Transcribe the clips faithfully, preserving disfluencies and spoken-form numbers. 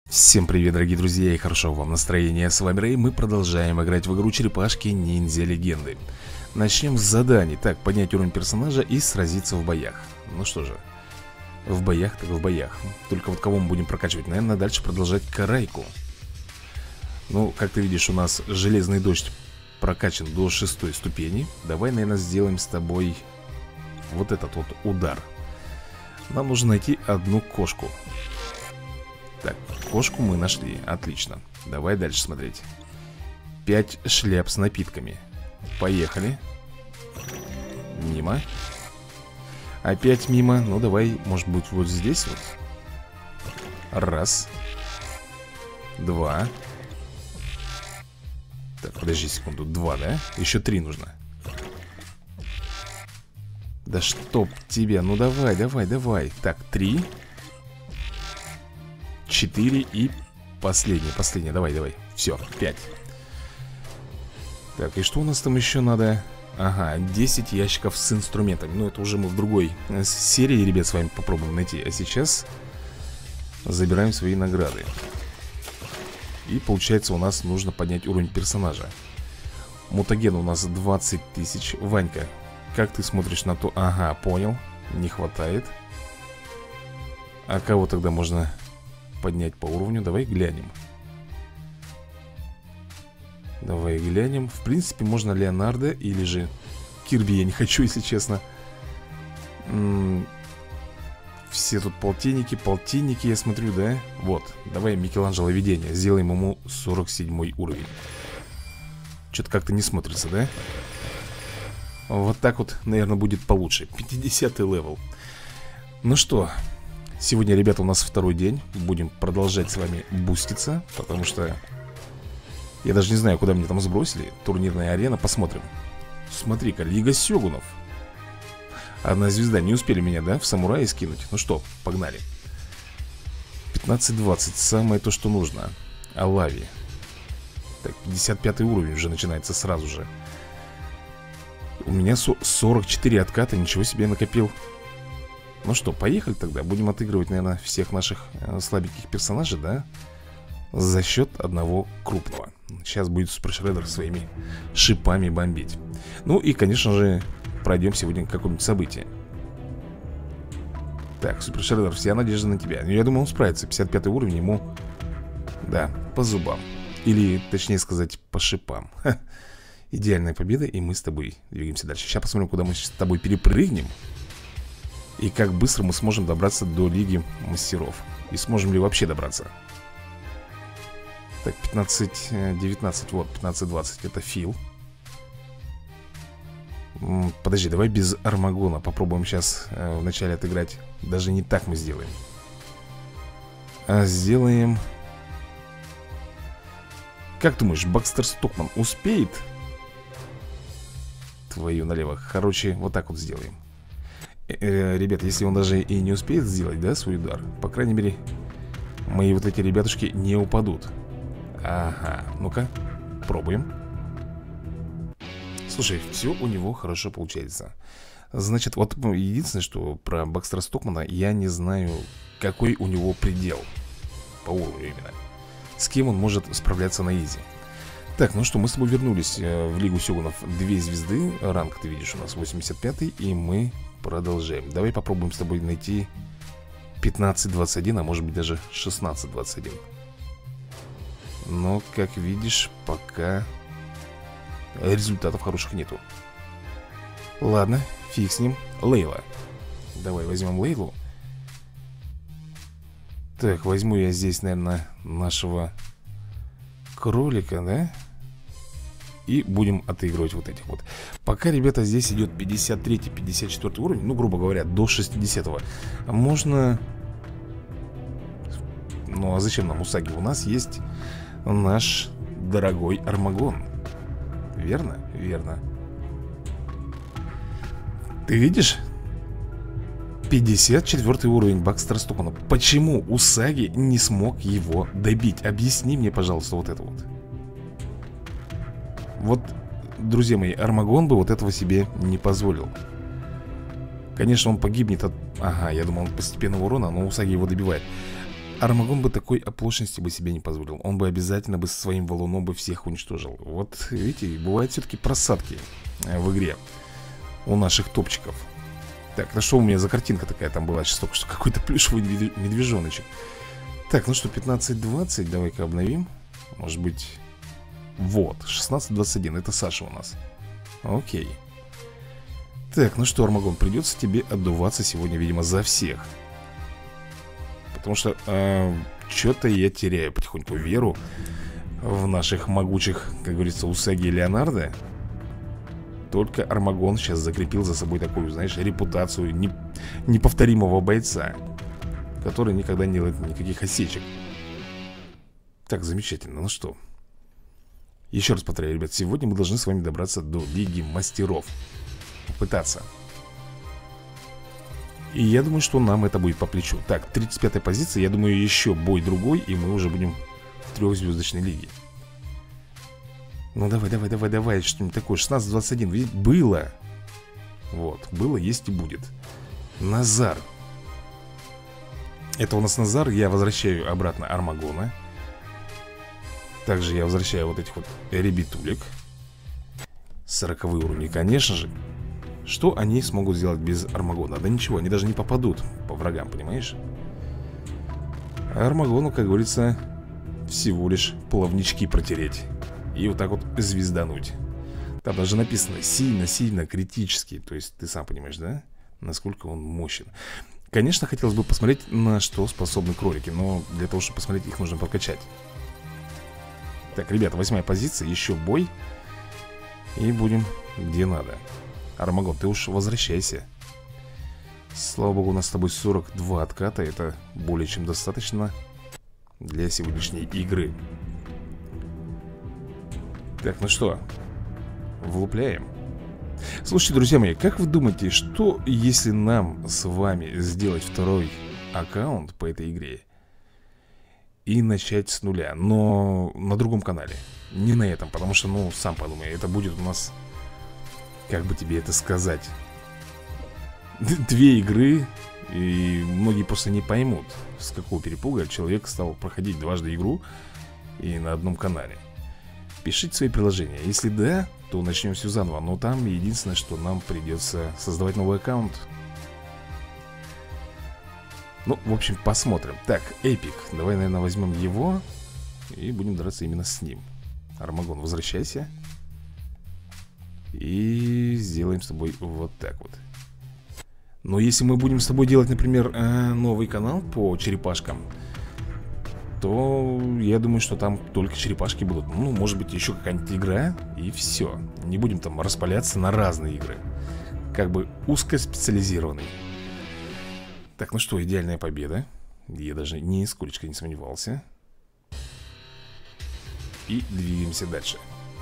Всем привет, дорогие друзья, и хорошо вам настроения. С вами Рэй, мы продолжаем играть в игру Черепашки Ниндзя Легенды. Начнем с заданий. Так, поднять уровень персонажа и сразиться в боях. Ну что же, в боях так в боях. Только вот кого мы будем прокачивать? Наверное, дальше продолжать Карайку. Ну, как ты видишь, у нас железный дождь прокачан до шестой ступени. Давай, наверное, сделаем с тобой вот этот вот удар. Нам нужно найти одну кошку. Так, кошку мы нашли, отлично. Давай дальше смотреть. Пять шляп с напитками. Поехали. Мимо. Опять мимо. Ну давай, может быть, вот здесь вот. Раз. Два. Так, подожди секунду. Два, да? Еще три нужно. Да чтоб тебя. Ну давай, давай, давай. Так, три. Четыре и последнее, последнее. Давай, давай. Все, пять. Так, и что у нас там еще надо? Ага, десять ящиков с инструментами. Ну, это уже мы в другой серии, ребят, с вами попробуем найти. А сейчас забираем свои награды. И получается, у нас нужно поднять уровень персонажа. Мутаген у нас двадцать тысяч. Ванька, как ты смотришь на то? Ага, понял, не хватает. А кого тогда можно поднять по уровню? Давай глянем. Давай глянем. В принципе, можно Леонардо или же Кирби. Я не хочу, если честно. М-м- Все тут полтинники, полтинники, я смотрю, да? Вот, давай Микеланджело видение. Сделаем ему сорок седьмой уровень. Что-то как-то не смотрится, да? Вот так вот, наверное, будет получше. пятидесятый левел. Ну что, сегодня, ребята, у нас второй день. Будем продолжать с вами буститься, потому что я даже не знаю, куда меня там сбросили. Турнирная арена, посмотрим. Смотри-ка, Лига Сёгунов. Одна звезда, не успели меня, да, в самурае скинуть? Ну что, погнали. пятнадцать двадцать, самое то, что нужно. Алави. Так, пятьдесят пятый уровень уже начинается сразу же. У меня сорок четыре отката, ничего себе накопил. Ну что, поехали тогда. Будем отыгрывать, наверное, всех наших э, слабеньких персонажей, да? За счет одного крупного. Сейчас будет Супер Шреддер своими шипами бомбить. Ну и, конечно же, пройдем сегодня какое-нибудь событие. Так, Супер Шреддер, вся надежда на тебя. Ну, я думаю, он справится. пятьдесят пятый уровень ему, да, по зубам. Или, точнее сказать, по шипам. Ха. Идеальная победа, и мы с тобой двигаемся дальше. Сейчас посмотрим, куда мы с тобой перепрыгнем. И как быстро мы сможем добраться до Лиги Мастеров. И сможем ли вообще добраться. Так, пятнадцать девятнадцать, вот, пятнадцать двадцать, это Фил. Подожди, давай без Армагона попробуем сейчас э, вначале отыграть. Даже не так мы сделаем. А сделаем... Как думаешь, Бакстер Стокман успеет? Твою налево. Короче, вот так вот сделаем. э, Ребят, если он даже и не успеет сделать, да, свой удар, по крайней мере, мои вот эти ребятушки не упадут. Ага, ну-ка, пробуем. Слушай, все у него хорошо получается. Значит, вот единственное, что про Бакстера Стокмана я не знаю, какой у него предел по уровню именно. С кем он может справляться на изи. Так, ну что, мы с тобой вернулись в Лигу Сёгунов. Две звезды, ранг ты видишь у нас восемьдесят пятый. И мы продолжаем. Давай попробуем с тобой найти пятнадцать двадцать один, а может быть даже шестнадцать двадцать один. Но, как видишь, пока результатов хороших нету. Ладно, фиг с ним. Лейла. Давай возьмем Лейлу. Так, возьму я здесь, наверное, нашего кролика, да? И будем отыгрывать вот этих вот. Пока, ребята, здесь идет пятьдесят третий пятьдесят четвёртый уровень. Ну, грубо говоря, до шестидесятого. Можно... Ну, а зачем нам Усаги? У нас есть наш дорогой Армагон. Верно? Верно. Ты видишь? пятьдесят четвёртый уровень Бакстера Стокмана. Почему Усаги не смог его добить? Объясни мне, пожалуйста, вот это вот. Вот, друзья мои, Армагон бы вот этого себе не позволил. Конечно, он погибнет от... Ага, я думал, он постепенного урона, но Усаги его добивает. Армагон бы такой оплошности бы себе не позволил. Он бы обязательно бы со своим валуном бы всех уничтожил. Вот, видите, бывают все-таки просадки в игре у наших топчиков. Так, ну что у меня за картинка такая там была сейчас только что? Какой-то плюшевый медвежоночек. Так, ну что, пятнадцать двадцать, давай-ка обновим. Может быть... Вот, шестнадцать двадцать один, это Саша у нас. Окей. Так, ну что, Армагон, придется тебе отдуваться сегодня, видимо, за всех. Потому что э, что-то я теряю потихоньку веру в наших могучих, как говорится, Усаги и Леонардо. Только Армагон сейчас закрепил за собой такую, знаешь, репутацию не, неповторимого бойца, который никогда не делает никаких осечек. Так, замечательно, ну что. Еще раз повторяю, ребят, сегодня мы должны с вами добраться до Лиги Мастеров. Попытаться. И я думаю, что нам это будет по плечу. Так, тридцать пятая позиция. Я думаю, еще бой другой, и мы уже будем в трехзвездочной лиге. Ну давай, давай, давай, давай. Что-нибудь такое. шестнадцать двадцать один. Ведь было. Вот, было, есть и будет. Назар. Это у нас Назар. Я возвращаю обратно Армагона. Также я возвращаю вот этих вот ребятулек. сороковые уровни, конечно же. Что они смогут сделать без Армагона? Да ничего, они даже не попадут по врагам, понимаешь? А Армагону, как говорится, всего лишь плавнички протереть. И вот так вот звездануть. Там даже написано сильно-сильно критически. То есть ты сам понимаешь, да? Насколько он мощен. Конечно, хотелось бы посмотреть, на что способны кролики. Но для того, чтобы посмотреть, их нужно подкачать. Так, ребята, восьмая позиция, еще бой. И будем где надо. Армагон, ты уж возвращайся. Слава богу, у нас с тобой сорок два отката. Это более чем достаточно для сегодняшней игры. Так, ну что, влупляем. Слушайте, друзья мои, как вы думаете, что если нам с вами сделать второй аккаунт по этой игре и начать с нуля, но на другом канале? Не на этом, потому что, ну, сам подумай, это будет у нас... Как бы тебе это сказать? Две игры, и многие просто не поймут, с какого перепуга человек стал проходить дважды игру и на одном канале. Пишите свои приложения. Если да, то начнем все заново. Но там единственное, что нам придется создавать новый аккаунт. Ну, в общем, посмотрим. Так, Эпик, давай, наверное, возьмем его и будем драться именно с ним. Армагон, возвращайся. И сделаем с тобой вот так вот. Но если мы будем с тобой делать, например, новый канал по черепашкам, то я думаю, что там только черепашки будут. Ну, может быть, еще какая-нибудь игра, и все. Не будем там распаляться на разные игры. Как бы узкоспециализированный. Так, ну что, идеальная победа. Я даже нисколько не сомневался. И двигаемся дальше.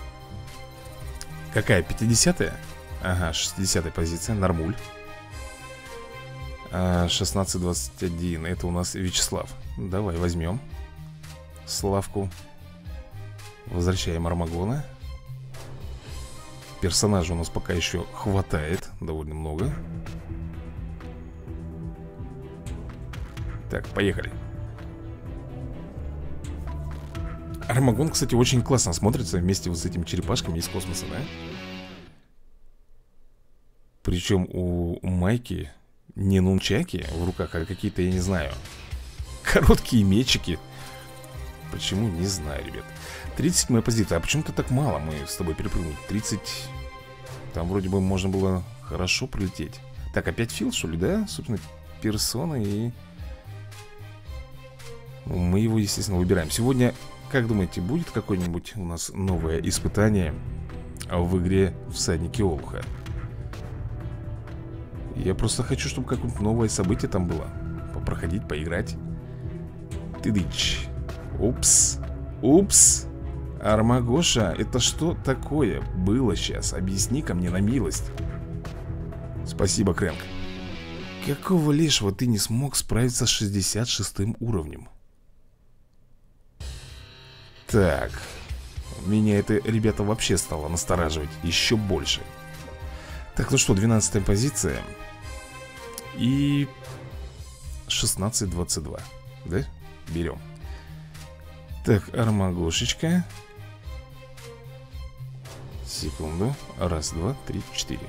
Какая? пятидесятая? Ага, шестидесятая позиция, нормуль. а, шестнадцать двадцать один, это у нас Вячеслав. Давай возьмем Славку. Возвращаем Армагона. Персонажей у нас пока еще хватает, довольно много. Так, поехали. Армагон, кстати, очень классно смотрится вместе вот с этими черепашками из космоса, да? Причем у Майки не нунчаки в руках, а какие-то, я не знаю, короткие мечики. Почему? Не знаю, ребят. тридцать седьмая позиция. А почему-то так мало мы с тобой перепрыгнули. тридцать. Там вроде бы можно было хорошо пролететь. Так, опять Фил, что ли, да? Собственно, персона и... Мы его, естественно, выбираем. Сегодня, как думаете, будет какое-нибудь у нас новое испытание в игре Всадники Олуха? Я просто хочу, чтобы какое-нибудь новое событие там было. Попроходить, поиграть. Тыдыч. Упс. Упс. Армагоша, это что такое было сейчас? Объясни-ка мне на милость. Спасибо, Крэнк. Какого лешего ты не смог справиться с шестьдесят шестым уровнем? Так. Меня это, ребята, вообще стало настораживать еще больше. Так, ну что, двенадцатая позиция. И шестнадцать двадцать два, да? берем. Так, Армагошечка. Секунду. Раз, два, три, четыре.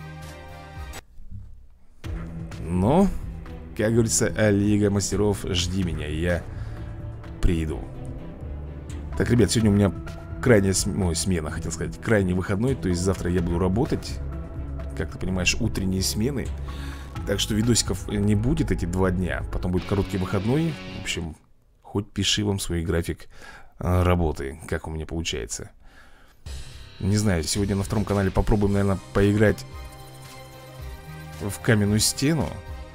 Ну, как говорится, Лига Мастеров, жди меня, я приду. Так, ребят, сегодня у меня крайняя см... Ой, смена, хотел сказать, крайний выходной. То есть завтра я буду работать. Как ты понимаешь, утренние смены. Так что видосиков не будет эти два дня. Потом будет короткий выходной. В общем, хоть пиши вам свой график а, работы, как у меня получается. Не знаю, сегодня на втором канале попробуем, наверное, поиграть в каменную стену.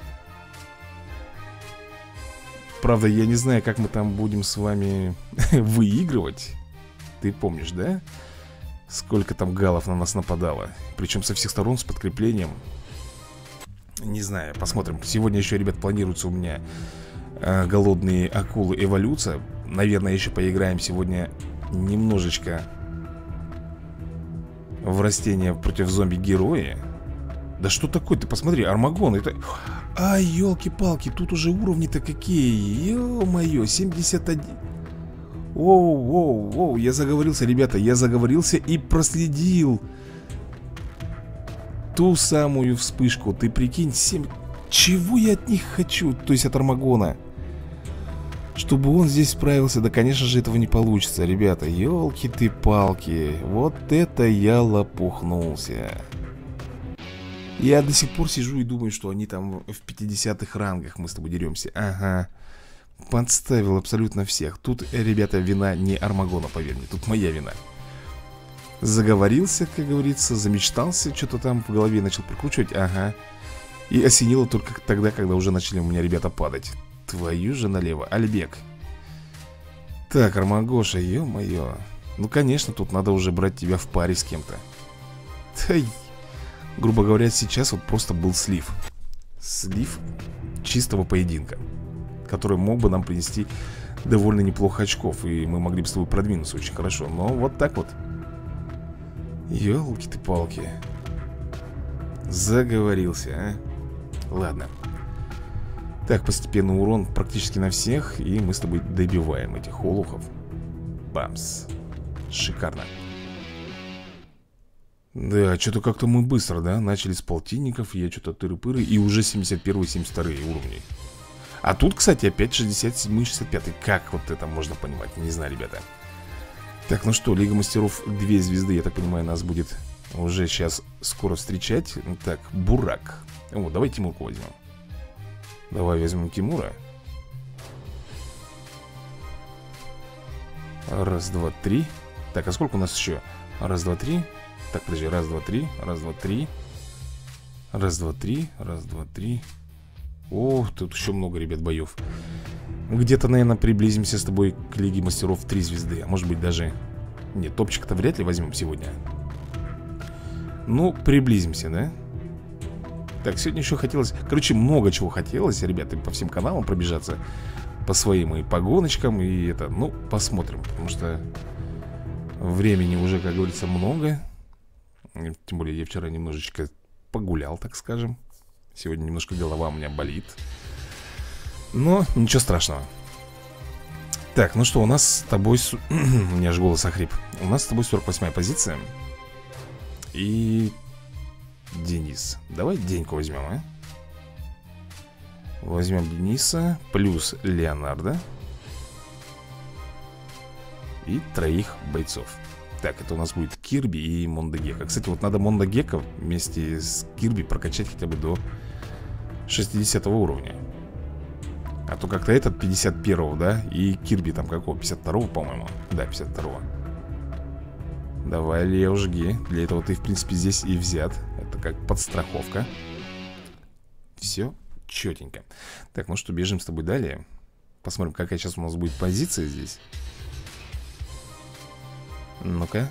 Правда, я не знаю, как мы там будем с вами выигрывать. Ты помнишь, да? Сколько там галов на нас нападало. Причем со всех сторон, с подкреплением. Не знаю, посмотрим. Сегодня еще, ребят, планируется у меня э, голодные акулы эволюция. Наверное, еще поиграем сегодня немножечко в растения против зомби-героя. Да что такое? Ты посмотри, Армагон, это... А, елки-палки, тут уже уровни-то какие. Ё-моё, семьдесят один. Воу, воу, воу, я заговорился, ребята, я заговорился и проследил ту самую вспышку. Ты прикинь, семь... Чего я от них хочу? То есть от Армагона. Чтобы он здесь справился. Да, конечно же, этого не получится, ребята. Ёлки ты палки. Вот это я лопухнулся. Я до сих пор сижу и думаю, что они там в пятидесятых рангах мы с тобой деремся. Ага. Подставил абсолютно всех. Тут, ребята, вина не Армагона, поверь мне. Тут моя вина. Заговорился, как говорится, замечтался. Что-то там в голове начал прокручивать. Ага. И осенило только тогда, когда уже начали у меня ребята падать. Твою же налево, Альбек. Так, Армагоша, ё-моё. Ну, конечно, тут надо уже брать тебя в паре с кем-то. Тай. Грубо говоря, сейчас вот просто был слив. Слив чистого поединка, который мог бы нам принести довольно неплохо очков. И мы могли бы с тобой продвинуться очень хорошо. Но вот так вот. Ёлки ты палки. Заговорился, а? Ладно. Так, постепенно урон практически на всех. И мы с тобой добиваем этих олухов. Бамс. Шикарно. Да, что-то как-то мы быстро, да? Начали с полтинников, я что-то тыры-пыры. И уже семьдесят первый, семьдесят второй уровни. А тут, кстати, опять шестьдесят седьмой, шестьдесят пятый. Как вот это можно понимать? Не знаю, ребята. Так, ну что, Лига Мастеров две звезды, я так понимаю, нас будет уже сейчас скоро встречать. Так, Бурак. О, давай Тимурку возьмем. Давай возьмем Тимура. Раз, два, три. Так, а сколько у нас еще? Раз, два, три. Так, подожди, раз, два, три. Раз, два, три. Раз, два, три. Раз, два, три. О, тут еще много, ребят, боев. Где-то, наверное, приблизимся с тобой к Лиге Мастеров три звезды. А может быть даже... Нет, топчик-то вряд ли возьмем сегодня. Ну, приблизимся, да? Так, сегодня еще хотелось... Короче, много чего хотелось, ребята, по всем каналам пробежаться. По своим и погоночкам, и это... Ну, посмотрим, потому что... Времени уже, как говорится, много. Тем более я вчера немножечко погулял, так скажем. Сегодня немножко голова у меня болит. Но ничего страшного. Так, ну что, у нас с тобой... У меня аж голос охрип. У нас с тобой сорок восьмая позиция. И... Денис. Давай Деньку возьмем, а? Возьмем Дениса. Плюс Леонардо. И троих бойцов. Так, это у нас будет Кирби и Мондагека. Кстати, вот надо Мондагека вместе с Кирби прокачать хотя бы до шестидесятого уровня. А то как-то этот пятьдесят первого, да? И Кирби там какого? пятьдесят второго, по-моему. Да, пятьдесят второго. Давай, Лео, жги. Для этого ты, в принципе, здесь и взят. Это как подстраховка. Все четенько. Так, ну что, бежим с тобой далее. Посмотрим, какая сейчас у нас будет позиция здесь. Ну-ка.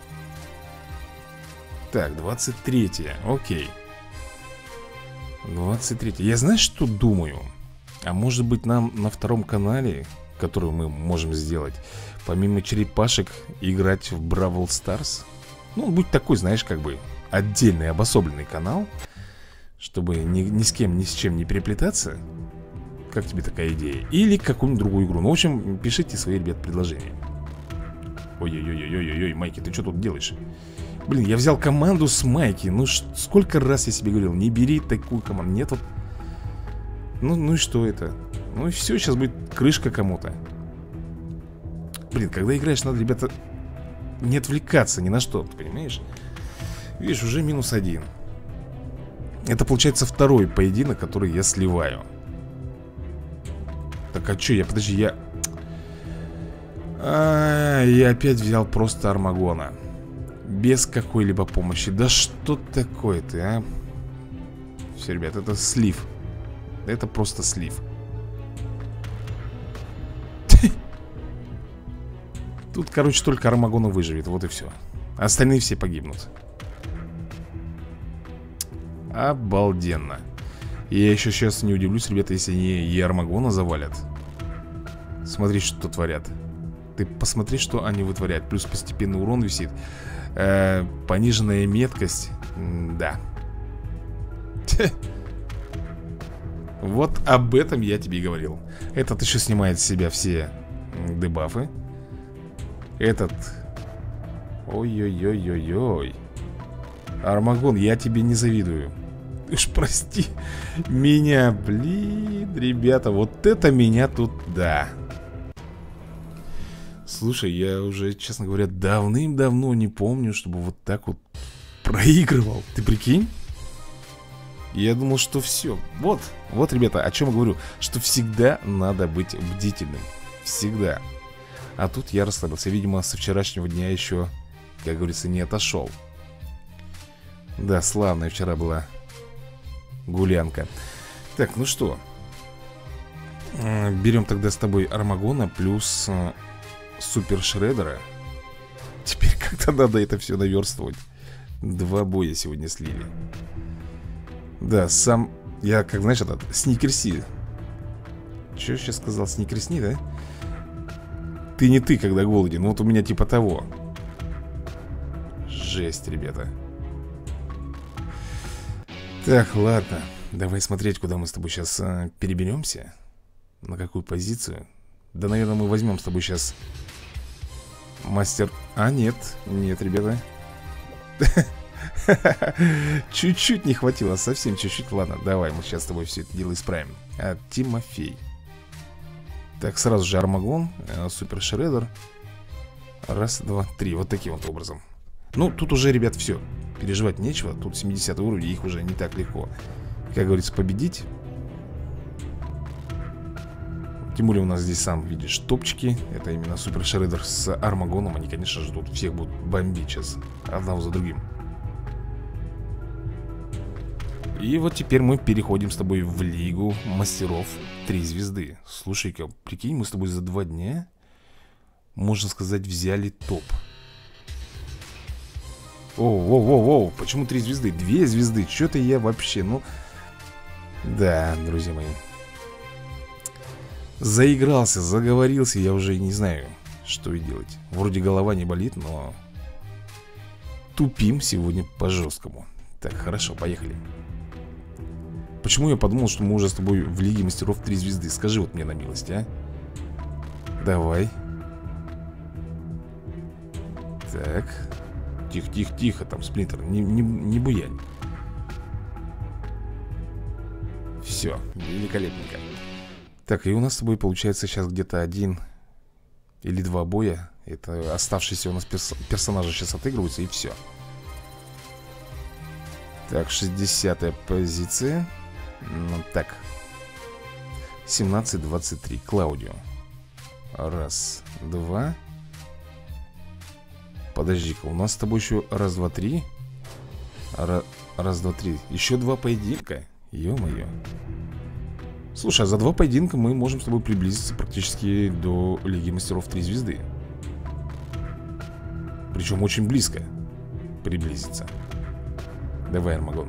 Так, двадцать третье. Окей. двадцать третье. Я знаешь, что думаю? А может быть нам на втором канале, который мы можем сделать, помимо черепашек, играть в Бравл Старс? Ну, будь такой, знаешь, как бы отдельный, обособленный канал, чтобы ни, ни с кем, ни с чем не переплетаться. Как тебе такая идея? Или какую-нибудь другую игру. Ну, в общем, пишите свои, ребят, предложения. Ой-ой-ой-ой-ой-ой, Майки, ты что тут делаешь? Блин, я взял команду с Майки. Ну, сколько раз я себе говорил, не бери такую команду. Нет, вот. Ну, ну и что это? Ну и все, сейчас будет крышка кому-то. Блин, когда играешь, надо, ребята, не отвлекаться ни на что, ты понимаешь? Видишь, уже минус один. Это получается второй поединок, который я сливаю. Так, а что, я, подожди, я... А, я опять взял просто Армагона. Без какой-либо помощи. Да что такое ты, а? Все, ребят, это слив. Это просто слив. Тут, короче, только Армагона выживет, вот и все. Остальные все погибнут. Обалденно. Я еще сейчас не удивлюсь, ребята, если они и Армагона завалят. Смотри, что творят. Ты посмотри, что они вытворяют. Плюс постепенный урон висит. э, Пониженная меткость. М да. Вот об этом я тебе и говорил. Этот еще снимает с себя все дебафы. Этот... Ой-ой-ой-ой-ой. Армагон, я тебе не завидую. Ты уж прости меня, блин, ребята. Вот это меня тут, да. Слушай, я уже, честно говоря, давным-давно не помню, чтобы вот так вот проигрывал. Ты прикинь? Я думал, что все. Вот, вот, ребята, о чем я говорю. Что всегда надо быть бдительным. Всегда. А тут я расслабился. Видимо, со вчерашнего дня еще, как говорится, не отошел. Да, славная вчера была гулянка. Так, ну что, берем тогда с тобой Армагона плюс Супер Шреддера. Теперь как-то надо это все наверстывать. Два боя сегодня слили. Да, сам... Я, как знаешь, этот Сникерси. Че сейчас сказал? Сникерсни, да? Ты не ты, когда голоден. Вот у меня типа того. Жесть, ребята. Так, ладно. Давай смотреть, куда мы с тобой сейчас а, переберемся. На какую позицию. Да, наверное, мы возьмем с тобой сейчас мастер... А, нет, нет, ребята. Чуть-чуть не хватило, совсем чуть-чуть. Ладно, давай, мы сейчас с тобой все это дело исправим. а, Тимофей. Так, сразу же Армагон, э, Супер Шреддер. Раз, два, три, вот таким вот образом. Ну, тут уже, ребят, все. Переживать нечего, тут семидесятый уровень, их уже не так легко, как говорится, победить. Тем более у нас здесь, сам видишь, топчики. Это именно Супер Шреддер с Армагоном. Они, конечно же, тут всех будут бомбить сейчас, одного за другим. И вот теперь мы переходим с тобой в Лигу Мастеров три звезды. Слушай-ка, прикинь, мы с тобой за два дня, можно сказать, взяли топ. Оу, оу, оу, оу, почему три звезды? Две звезды, что-то я вообще, ну... Да, друзья мои, заигрался, заговорился, я уже не знаю, что и делать. Вроде голова не болит, но тупим сегодня по-жесткому. Так, хорошо, поехали. Почему я подумал, что мы уже с тобой в Лиге Мастеров три звезды? Скажи вот мне на милость, а? Давай. Так. Тихо-тихо-тихо, там, Сплинтер, не, не, не буянь. Все, великолепненько. Так, и у нас с тобой получается сейчас где-то один или два боя. Это оставшиеся у нас перс персонажи сейчас отыгрываются, и все. Так, шестидесятая позиция. Ну, так, семнадцать двадцать три, Клаудио. Раз, два. Подожди-ка, у нас с тобой еще раз, два, три. Ра Раз, два, три. Еще два поединка. Ё-моё. Слушай, а за два поединка мы можем с тобой приблизиться практически до Лиги Мастеров три звезды. Причем очень близко приблизиться. Давай, Армагон.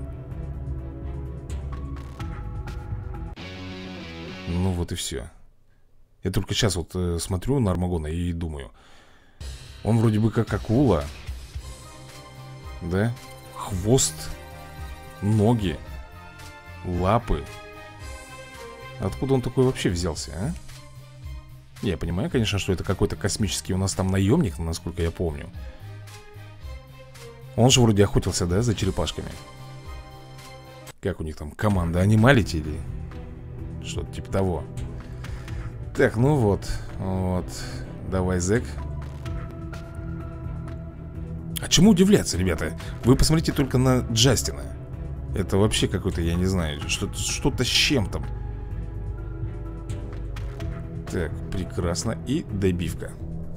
Ну вот и все. Я только сейчас вот э, смотрю на Армагона и думаю, он вроде бы как акула, да? Хвост, ноги, лапы. Откуда он такой вообще взялся, а? Я понимаю, конечно, что это какой-то космический у нас там наемник, насколько я помню. Он же вроде охотился, да, за черепашками. Как у них там, команда анималити или что-то типа того. Так, ну вот. Вот. Давай, зэк. А чему удивляться, ребята? Вы посмотрите только на Джастина. Это вообще какой-то, я не знаю, что-то что-то с чем-то. Так, прекрасно. И добивка.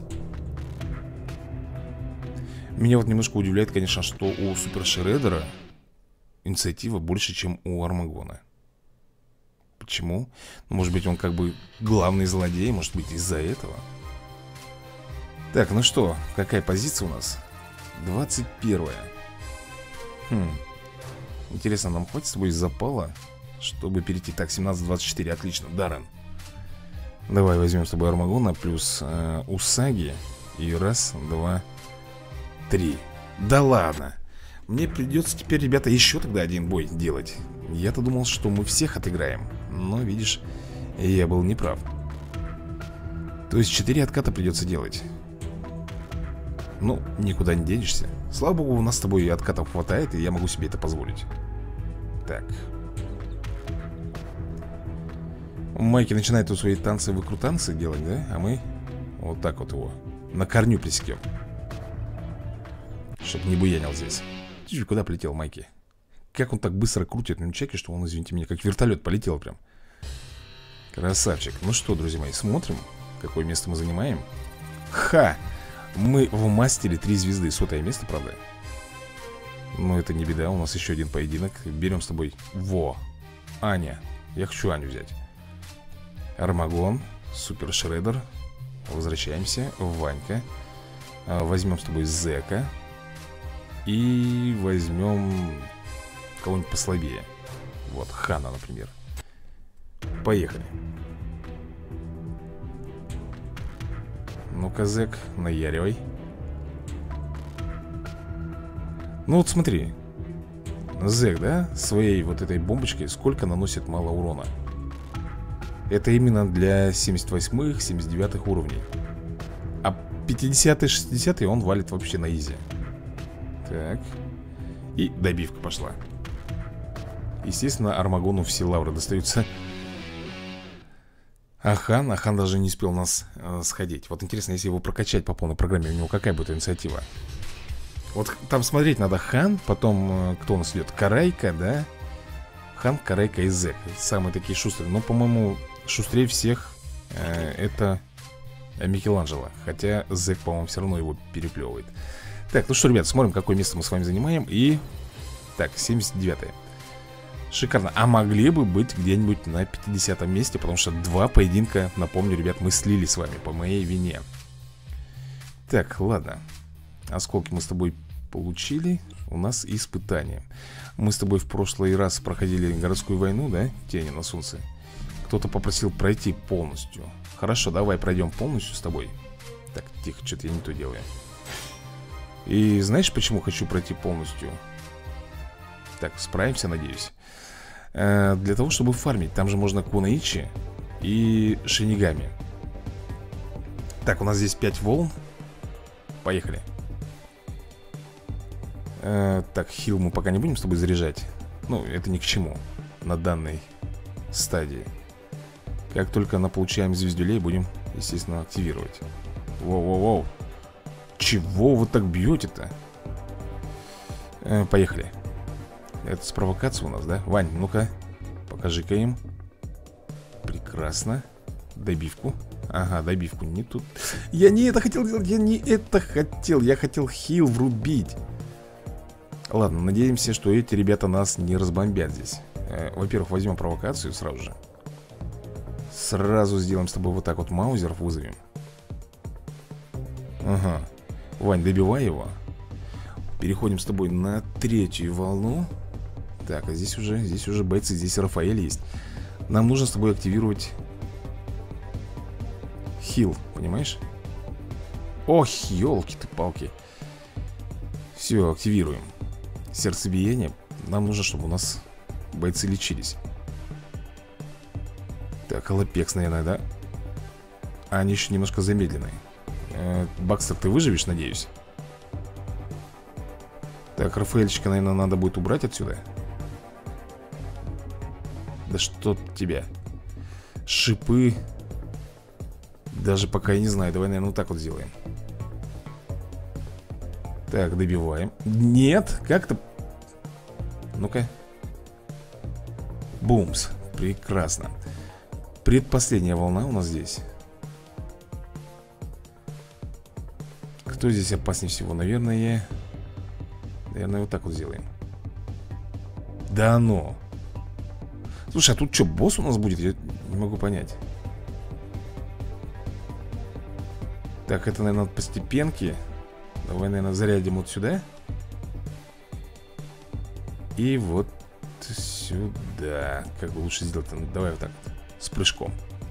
Меня вот немножко удивляет, конечно, что у Супер Шреддера инициатива больше, чем у Армагона. Почему? Может быть, он как бы главный злодей, может быть, из-за этого. Так, ну что, какая позиция у нас? двадцать первая. Хм. Интересно, нам хватит с тобой запала, чтобы перейти? Так, семнадцать двадцать четыре, отлично, Даррен. Давай возьмем с тобой Армагона плюс э, Усаги. И раз, два, три. Да ладно. Мне придется теперь, ребята, еще тогда один бой делать. Я-то думал, что мы всех отыграем. Но, видишь, я был неправ. То есть четыре отката придется делать. Ну, никуда не денешься. Слава богу, у нас с тобой и откатов хватает, и я могу себе это позволить. Так. Майки начинает тут свои танцы-выкрутанцы делать, да? А мы вот так вот его на корню пресекем. Чтоб не буянил здесь. Ты куда полетел, Майки? Как он так быстро крутит на нунчаке, что он, извините меня, как вертолет полетел прям. Красавчик. Ну что, друзья мои, смотрим, какое место мы занимаем. Ха! Мы в мастере три звезды. Сотое место, правда? Но это не беда, у нас еще один поединок. Берем с тобой. Во! Аня. Я хочу Аню взять. Армагон, Супер Шреддер. Возвращаемся. Ванька. Возьмем с тобой Зека. И возьмем кого-нибудь послабее. Вот, Хана, например. Поехали. Ну-ка, Зек, наяривай. Ну вот смотри. Зек, да, своей вот этой бомбочкой сколько наносит мало урона. Это именно для семьдесят восьмых, семьдесят девятых уровней. А пятидесятый, шестидесятый он валит вообще на изи. Так. И добивка пошла. Естественно, Армагону все лавры достаются. А Хан, а Хан даже не успел нас э, сходить. Вот интересно, если его прокачать по полной программе, у него какая будет инициатива? Вот там смотреть надо Хан, потом э, кто у нас идет? Карайка, да? Хан, Карайка и Зек. Самые такие шустрые. Но, по-моему, шустрее всех э, это Микеланджело. Хотя Зек, по-моему, все равно его переплевывает. Так, ну что, ребят, смотрим, какое место мы с вами занимаем. И... Так, семьдесят девятое. Шикарно. А могли бы быть где-нибудь на пятидесятом месте, потому что два поединка, напомню, ребят, мы слили с вами по моей вине. Так, ладно. Осколки мы с тобой получили. У нас испытание. Мы с тобой в прошлый раз проходили городскую войну, да? Тени на солнце. Кто-то попросил пройти полностью. Хорошо, давай пройдем полностью с тобой. Так, тихо, что-то я не то делаю. И знаешь, почему хочу пройти полностью? Так, справимся, надеюсь. э, Для того, чтобы фармить. Там же можно Кунаичи и Шинигами. Так, у нас здесь пять волн. Поехали. э, Так, хил мы пока не будем с тобой заряжать. Ну, это ни к чему на данной стадии. Как только на получаем звездюлей, будем, естественно, активировать. Воу-воу-воу. Чего вы так бьете-то? э, Поехали. Это с провокацией у нас, да? Вань, ну-ка, покажи-ка им. Прекрасно. Добивку. Ага, добивку не тут. Я не это хотел делать, я не это хотел. Я хотел хил врубить. Ладно, надеемся, что эти ребята нас не разбомбят здесь. э, Во-первых, возьмем провокацию сразу же. Сразу сделаем с тобой вот так вот маузеров вызовем. Ага. Вань, добивай его. Переходим с тобой на третью волну. Так, а здесь уже, здесь уже бойцы, здесь Рафаэль есть. Нам нужно с тобой активировать хил, понимаешь? Ох, елки-ты-палки. Все, активируем сердцебиение. Нам нужно, чтобы у нас бойцы лечились. Так, Алапекс, наверное, да? А они еще немножко замедленные. э, Бакстер, ты выживешь, надеюсь? Так, Рафаэльчика, наверное, надо будет убрать отсюда. Да что тебя? Шипы. Даже пока я не знаю. Давай, наверное, вот так вот сделаем. Так, добиваем. Нет, как-то... Ну-ка. Бумс. Прекрасно. Предпоследняя волна у нас здесь. Кто здесь опаснее всего? Наверное, наверное, вот так вот сделаем. Да ну. Слушай, а тут что, босс у нас будет? Я не могу понять. Так, это, наверное, постепенки. Давай, наверное, зарядим вот сюда. И вот сюда. Как бы лучше сделать? Давай вот так вот, с прыжком.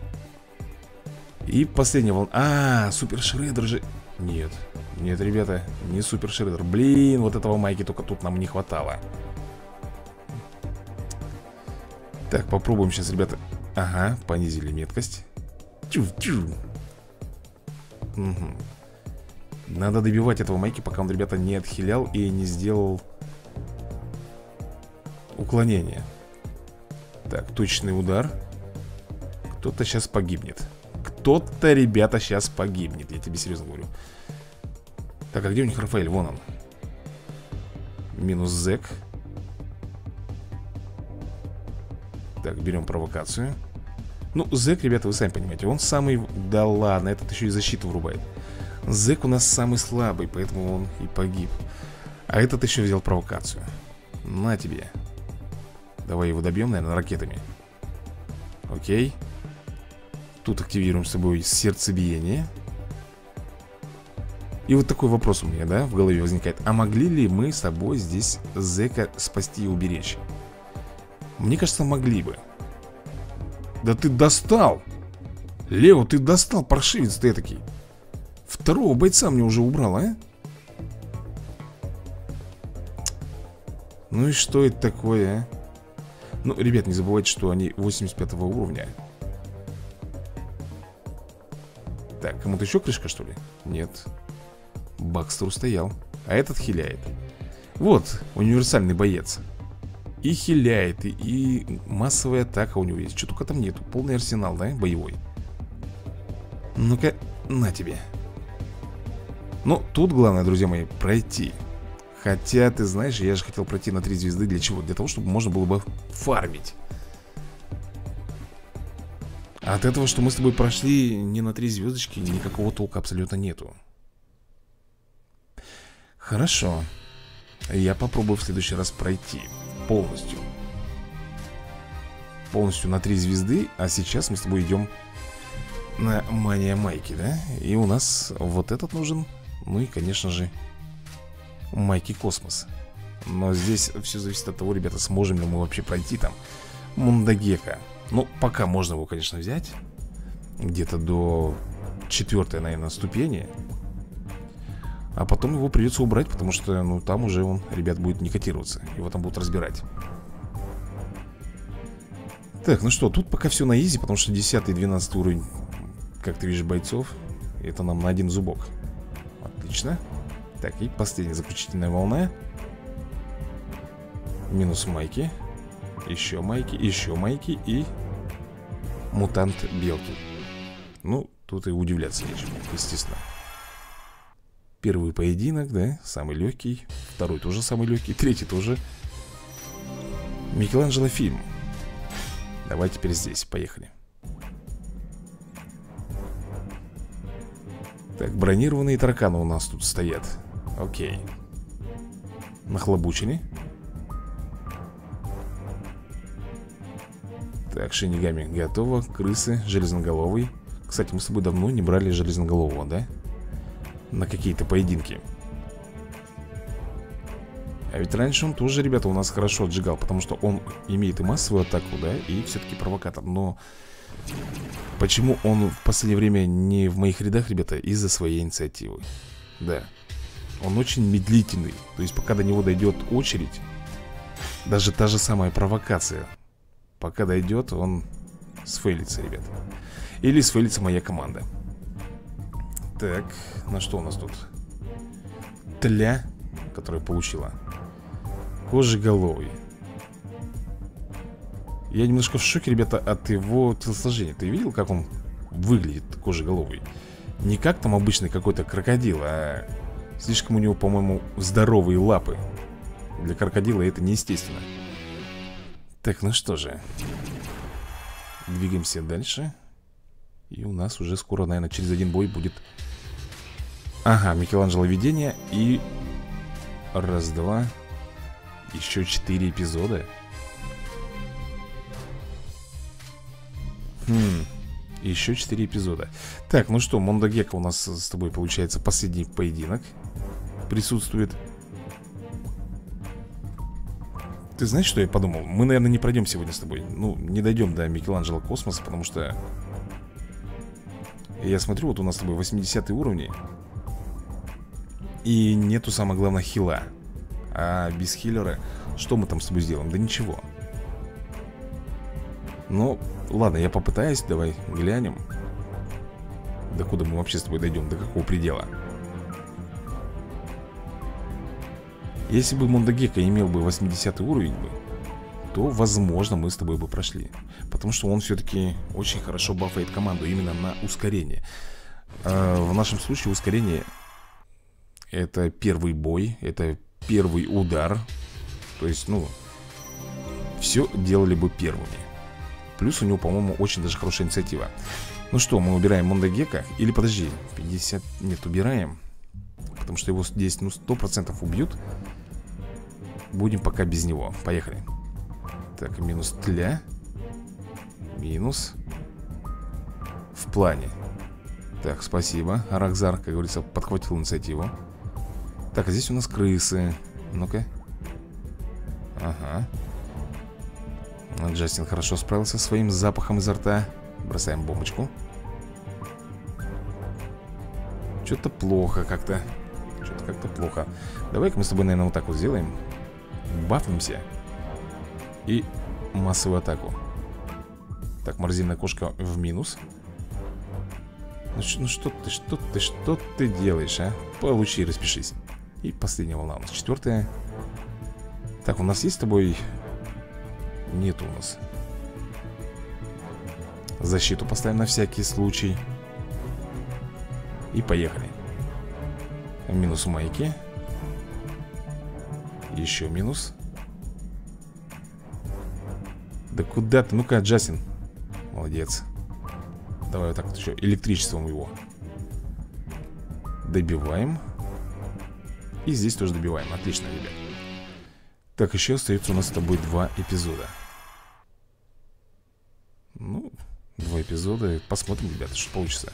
И последняя волна. А, супер шреддер же. Нет, нет, ребята, не супер шреддер. Блин, вот этого майки только тут нам не хватало. Так, попробуем сейчас, ребята. Ага, понизили меткость. Тю-тю. Угу. Надо добивать этого майки, пока он, ребята, не отхилял и не сделал уклонение. Так, точный удар. Кто-то сейчас погибнет. Кто-то, ребята, сейчас погибнет. Я тебе серьезно говорю. Так, а где у них Рафаэль? Вон он. Минус зэк. Так, берем провокацию. Ну, зэк, ребята, вы сами понимаете, он самый... Да ладно, этот еще и защиту врубает. Зэк у нас самый слабый, поэтому он и погиб. А этот еще взял провокацию. На тебе. Давай его добьем, наверное, ракетами. Окей. Тут активируем с собой сердцебиение. И вот такой вопрос у меня, да, в голове возникает. А могли ли мы с собой здесь зэка спасти и уберечь? Мне кажется, могли бы. Да ты достал! Лео, ты достал, паршивец ты этакий. Второго бойца мне уже убрал, а? Ну и что это такое, а? Ну, ребят, не забывайте, что они восемьдесят пятого уровня. Так, кому-то еще крышка, что ли? Нет. Бакстер устоял. А этот хиляет. Вот, универсальный боец. И хиляет, и, и массовая атака у него есть. Что только там нету. Полный арсенал, да, боевой. Ну-ка, на тебе. Ну, тут главное, друзья мои, пройти. Хотя, ты знаешь, я же хотел пройти на три звезды. Для чего? Для того, чтобы можно было бы фармить. А от этого, что мы с тобой прошли не на три звездочки, никакого толка абсолютно нету. Хорошо. Я попробую в следующий раз пройти полностью. Полностью на три звезды. А сейчас мы с тобой идем на мания майки, да? И у нас вот этот нужен. Ну и, конечно же, майки космос. Но здесь все зависит от того, ребята, сможем ли мы вообще пройти там Мундагека. Ну, пока можно его, конечно, взять. Где-то до четвертой, наверное, ступени. А потом его придется убрать, потому что, ну, там уже он, ребят, будет не котироваться. Его там будут разбирать. Так, ну что, тут пока все на изи, потому что десятый и двенадцатый уровень, как ты видишь, бойцов. Это нам на один зубок. Отлично. Так, и последняя заключительная волна. Минус майки. Еще майки, еще майки и мутант белки. Ну, тут и удивляться нечему, естественно. Первый поединок, да, самый легкий. Второй тоже самый легкий. Третий тоже. Микеланджело фильм. Давай теперь здесь, поехали. Так, бронированные тараканы у нас тут стоят. Окей. Нахлобучили. Так, шинигами готово. Крысы, железноголовый. Кстати, мы с тобой давно не брали железноголового, да? На какие-то поединки. А ведь раньше он тоже, ребята, у нас хорошо отжигал. Потому что он имеет и массовую атаку, да, и все-таки провокатор. Но почему он в последнее время не в моих рядах, ребята? Из-за своей инициативы. Да. Он очень медлительный. То есть пока до него дойдет очередь, даже та же самая провокация, пока дойдет, он сфейлится, ребят. Или сфейлится моя команда. Так, на что у нас тут? Тля, которая получила. Кожеголовый. Я немножко в шоке, ребята, от его телосложения. Ты видел, как он выглядит, кожеголовый? Не как там обычный какой-то крокодил, а слишком у него, по-моему, здоровые лапы. Для крокодила это неестественно. Так, ну что же, двигаемся дальше. И у нас уже скоро, наверное, через один бой будет... Ага, Микеланджело видение. И... Раз, два. Еще четыре эпизода. Хм... Еще четыре эпизода. Так, ну что, Мондо Гекко у нас с тобой, получается, последний поединок присутствует. Ты знаешь, что я подумал? Мы, наверное, не пройдем сегодня с тобой. Ну, не дойдем до Микеланджело Космоса, потому что... Я смотрю, вот у нас с тобой восьмидесятые уровни. И нету, самое главное, хила. А без хиллера что мы там с тобой сделаем? Да ничего. Ну, ладно, я попытаюсь. Давай глянем. До куда мы вообще с тобой дойдем? До какого предела? Если бы Мондо Гекко имел бы восьмидесятый уровень бы, то, возможно, мы с тобой бы прошли. Потому что он все-таки очень хорошо бафает команду именно на ускорение. а В нашем случае ускорение — это первый бой, это первый удар. То есть, ну, все делали бы первыми. Плюс у него, по-моему, очень даже хорошая инициатива. Ну что, мы убираем Мондо Гекко. Или подожди, пятьдесят... Нет, убираем. Потому что его здесь, ну, сто процентов убьют. Будем пока без него. Поехали. Так, минус тля. Минус. В плане. Так, спасибо. Арахзар, как говорится, подхватил инициативу. Так, а здесь у нас крысы. Ну-ка. Ага. Джастин хорошо справился со своим запахом изо рта. Бросаем бомбочку. Что-то плохо как-то. Что-то как-то плохо. Давай-ка мы с тобой, наверное, вот так вот сделаем. Бафнемся. И массовую атаку. Так, морозильная кошка в минус. Ну, ну что ты, что ты, что ты делаешь, а? Получи, распишись. И последняя волна у нас, четвертая. Так, у нас есть с тобой... Нет у нас. Защиту поставим на всякий случай. И поехали. Минус майки. Еще минус. Да куда ты? Ну-ка, Джастин. Молодец. Давай вот так вот еще электричеством его добиваем. И здесь тоже добиваем. Отлично, ребят. Так, еще остается у нас с тобой два эпизода. Ну, два эпизода. Посмотрим, ребята, что получится.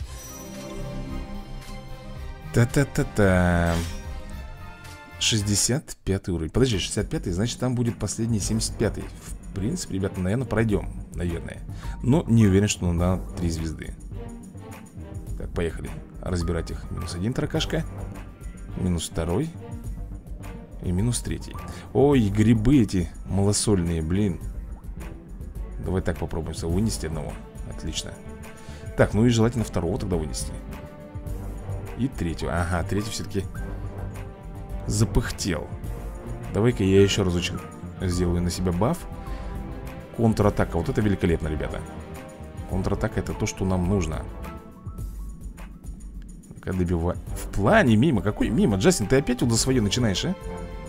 Та-та-та-та. шестьдесят пятый уровень. Подожди, шестьдесят пятый, значит там будет последний семьдесят пятый. В принципе, ребята, наверное, пройдем. Наверное. Но не уверен, что на три звезды. Так, поехали. Разбирать их. Минус один таракашка. Минус второй. И минус третий. Ой, грибы эти малосольные, блин. Давай так попробуем вынести одного. Отлично. Так, ну и желательно второго тогда вынести. И третьего. Ага, третий все-таки запыхтел. Давай-ка я еще разочек сделаю на себя баф. Контратака. Вот это великолепно, ребята. Контратака — это то, что нам нужно. Ну-ка, добивай. В плане мимо. Какой мимо? Джастин, ты опять вот за свое начинаешь, а?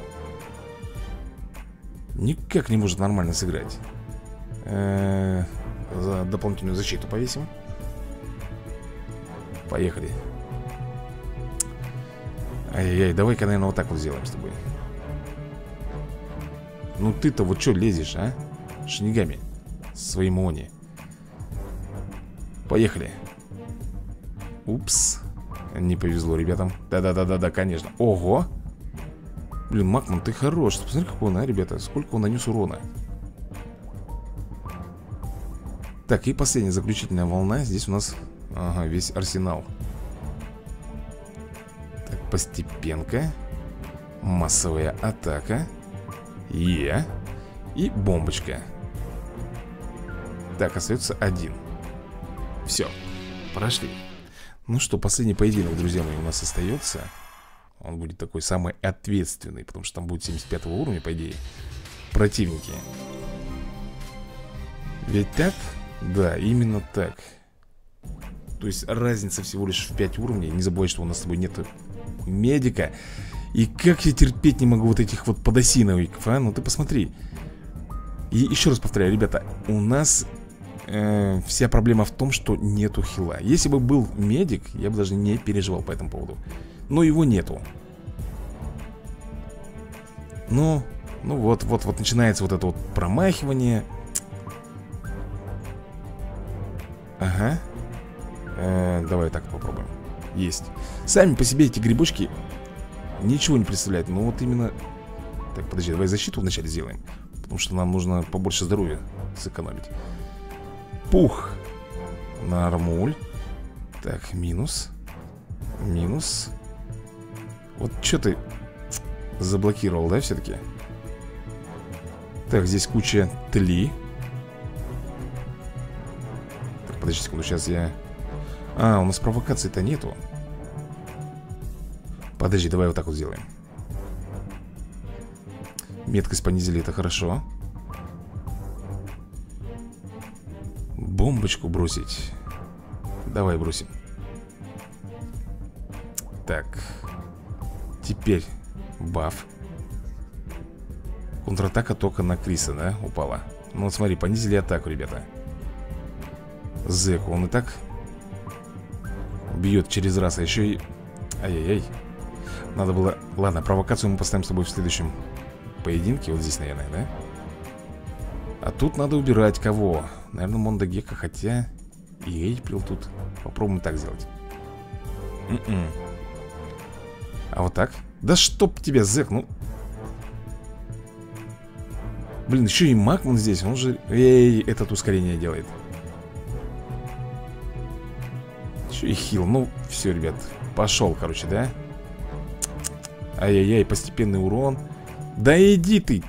Никак не может нормально сыграть. Э-э- За дополнительную защиту повесим. Поехали. Ай-яй-яй, давай-ка, наверное, вот так вот сделаем с тобой. Ну ты-то вот что лезешь, а? Шинигами своим они. Поехали. Упс. Не повезло ребятам. Да-да-да-да-да, конечно. Ого. Блин, Макман, ты хорош. Посмотри, какой он, а, ребята. Сколько он нанес урона. Так, и последняя заключительная волна. Здесь у нас, ага, весь арсенал. Так, постепенка. Массовая атака. Е. И бомбочка. Так, остается один. Все, прошли. Ну что, последний поединок, друзья мои, у нас остается. Он будет такой самый ответственный, потому что там будет семьдесят пятого уровня, по идее, противники. Ведь так? Да, именно так. То есть разница всего лишь в пять уровней. Не забывай, что у нас с тобой нет медика. И как я терпеть не могу вот этих вот подосиновиков, а? Ну ты посмотри. И еще раз повторяю, ребята, у нас э, вся проблема в том, что нету хила. Если бы был медик, я бы даже не переживал по этому поводу. Но его нету. Ну, ну вот, вот, вот начинается вот это вот промахивание. Ага. э, Давай так попробуем. Есть. Сами по себе эти грибочки ничего не представляют. Но вот именно... Так, подожди, давай защиту вначале сделаем. Потому что нам нужно побольше здоровья сэкономить. Пух. Нормуль. Так, минус. Минус. Вот что ты заблокировал, да, все-таки? Так, здесь куча тли. Так, подожди секунду, сейчас я... А, у нас провокации-то нету. Подожди, давай вот так вот сделаем. Меткость понизили, это хорошо. Бомбочку бросить. Давай бросим. Так. Теперь баф. Контратака только на Криса, да, упала. Ну вот смотри, понизили атаку, ребята. Зеку, он и так бьет через раз, а еще и... Ай-яй-яй. Надо было... Ладно, провокацию мы поставим с тобой в следующем поединке. Вот здесь, наверное, да? А тут надо убирать кого? Наверное, Монда Гекка, хотя... И Эйприл тут. Попробуем так сделать. М-м. А вот так? Да чтоб тебя, Зек, ну... Блин, еще и Макман здесь. Он же... Эй, этот ускорение делает. Еще и хил. Ну, все, ребят. Пошел, короче, да? Ай-яй-яй, постепенный урон. Да иди ты.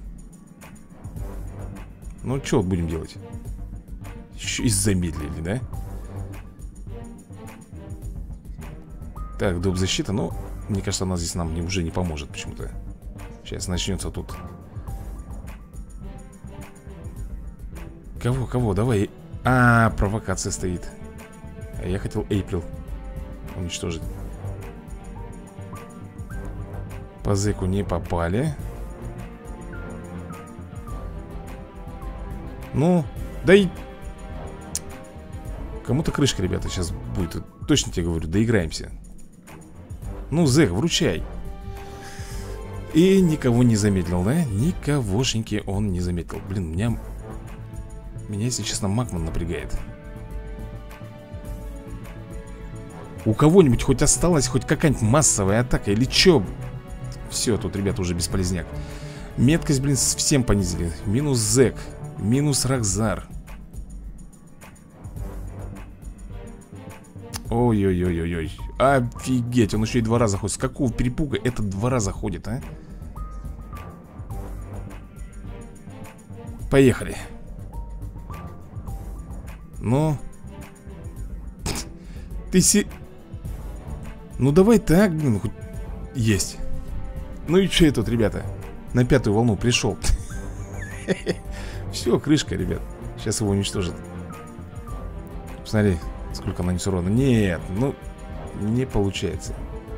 Ну, что вот будем делать? Еще и замедлили, да? Так, доп. Защита. Ну, мне кажется, она здесь нам не, уже не поможет почему-то. Сейчас начнется тут. Кого, кого? Давай. А, провокация стоит. А я хотел Эйприл уничтожить. По зэку не попали. Ну, да и... Кому-то крышка, ребята, сейчас будет. Точно тебе говорю, доиграемся. Ну, зэк, вручай. И никого не замедлил, да? Никогошеньки он не заметил. Блин, меня... Меня, если честно, Макман напрягает. У кого-нибудь хоть осталась хоть какая-нибудь массовая атака или чё? Все, тут, ребята, уже бесполезняк. Меткость, блин, всем понизили. Минус Зек, минус Рахзар. Ой-ой-ой-ой-ой. Офигеть, он еще и два раза ходит. С какого перепуга этот два раза ходит, а? Поехали. Ну. Ты си... Ну давай так, блин, хоть... Есть. Ну и что тут, ребята? На пятую волну пришел. Все, крышка, ребят. Сейчас его уничтожат. Посмотри, сколько нанес урона. Нет, ну, не получается.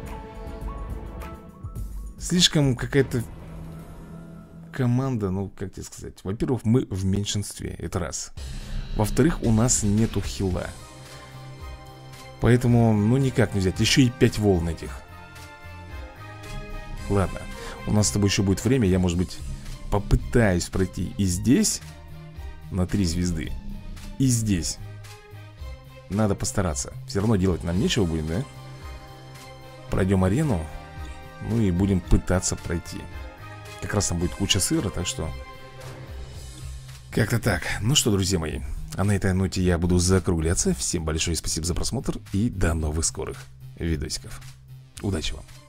Слишком какая-то команда, ну, как тебе сказать. Во-первых, мы в меньшинстве, это раз. Во-вторых, у нас нету хила. Поэтому, ну, никак не взять. Еще и пять волн этих. Ладно, у нас с тобой еще будет время. Я, может быть, попытаюсь пройти и здесь на три звезды, и здесь. Надо постараться. Все равно делать нам нечего будет, да? Пройдем арену. Ну и будем пытаться пройти. Как раз там будет куча сыра, так что как-то так. Ну что, друзья мои, а на этой ноте я буду закругляться. Всем большое спасибо за просмотр и до новых скорых видосиков. Удачи вам!